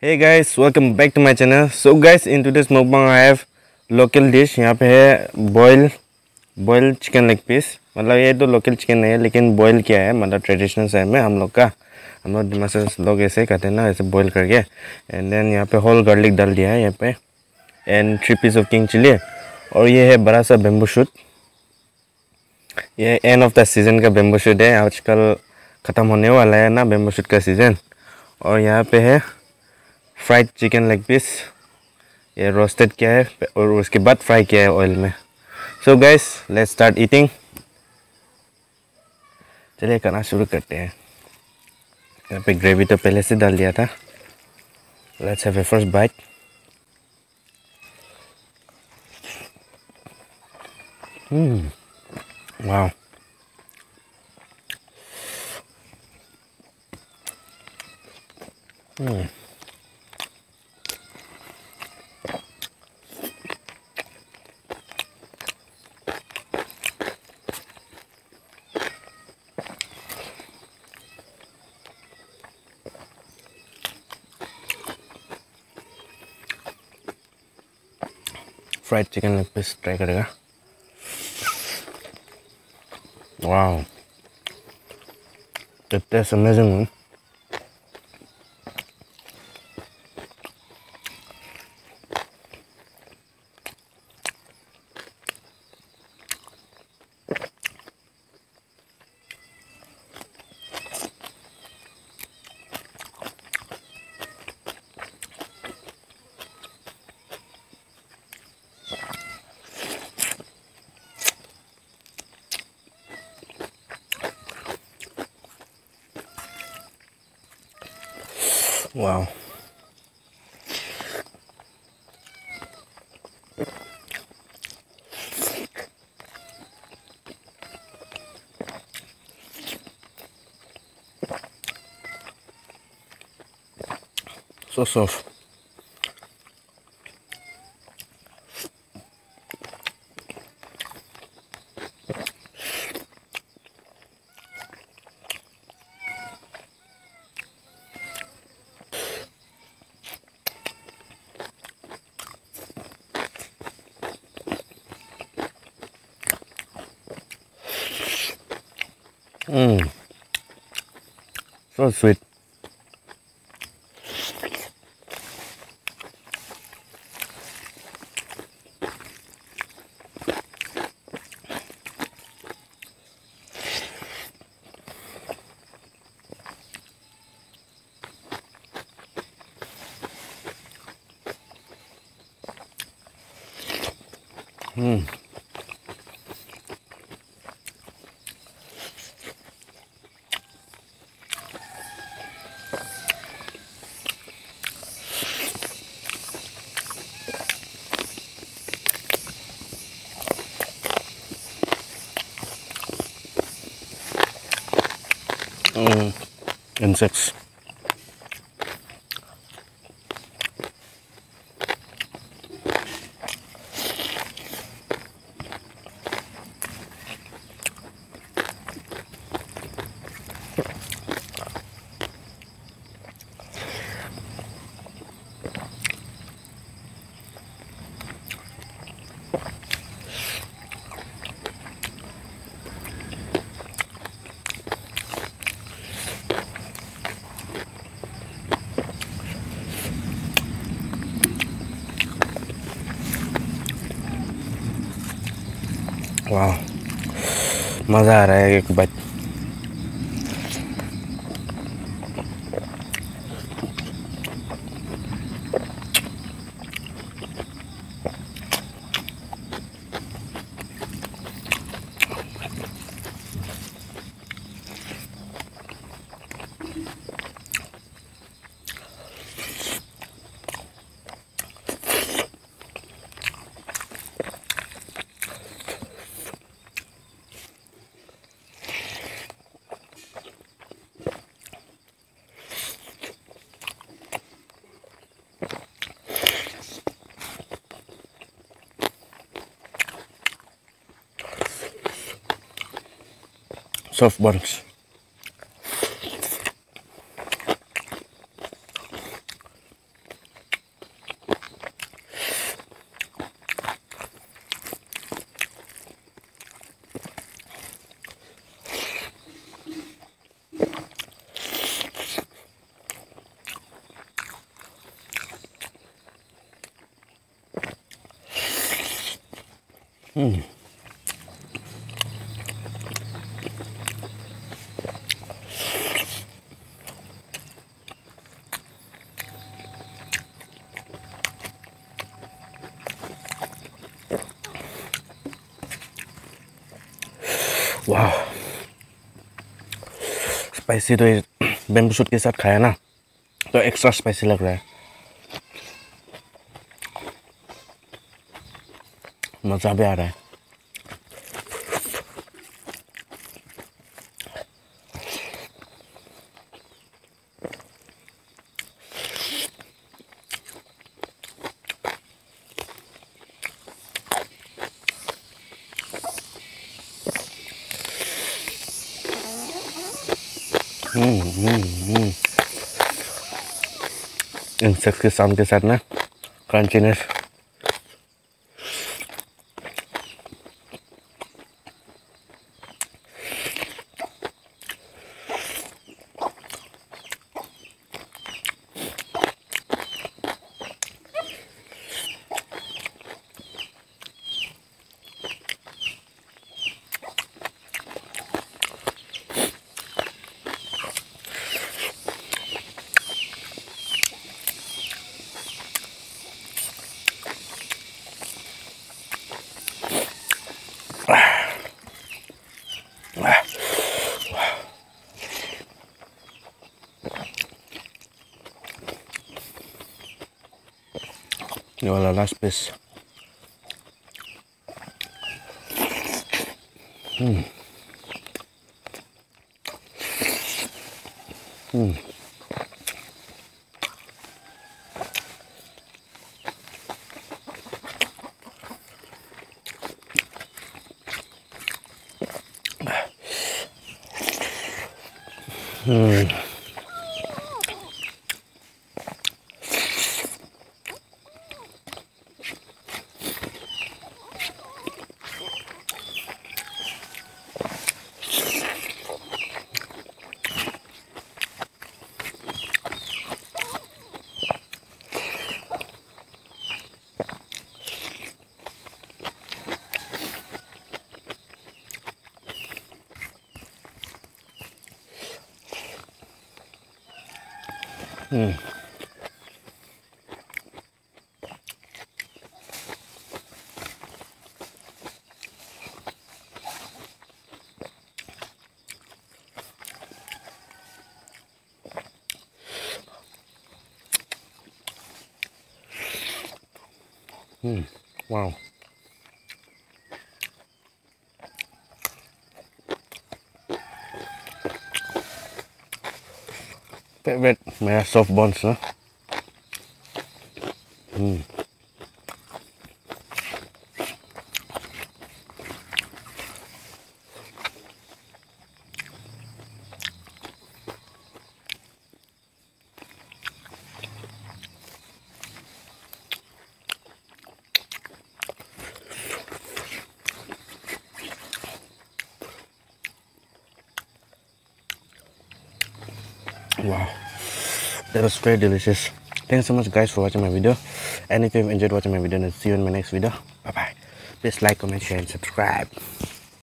Hey guys, welcome back to my channel. So guys, in today's mukbang I have local dish. यहाँ पे है boil chicken leg piece. मतलब ये तो local chicken नहीं है लेकिन boil किया है, मतलब traditional style में हम लोग दिमाग लोग ऐसे करते हैं ना, ऐसे boil करके and then यहाँ पे whole garlic डाल दिया है यहाँ पे and 3 piece of king chili और ये है बड़ा सा bamboo shoot. ये end of the season का bamboo shoot है, आजकल ख़त्म होने वाला है ना bamboo shoot का season. और यहाँ पे है फ्राइड चिकन लेग पीस, ये रोस्टेड किया है और उसके बाद फ्राई किया है ऑयल में. So guys let's start eating. चलिए खाना शुरू करते हैं. यहाँ पे ग्रेवी तो पहले से डाल दिया था. Let's have a first bite. Wow. Fried chicken leg piece try करेगा. Wow, it tastes amazing. Wow. So soft. So sweet. Insects. वाह, मज़ा आ रहा है एक बात. Soft buns. वाह, स्पाइसी तो ये बेम्बू शूट के साथ खाया ना तो एक्स्ट्रा स्पाइसी लग रहा है। मज़ा भी आ रहा है। इंसेक्ट के साउंड के साथ ना क्रंचीनेस। ये वाला last piece. Wow. Favorite my soft bones, no? Wow, that was very delicious. Thanks so much guys for watching my video, and if you've enjoyed watching my video, then see you in my next video. Bye bye. Please like, comment, share and subscribe.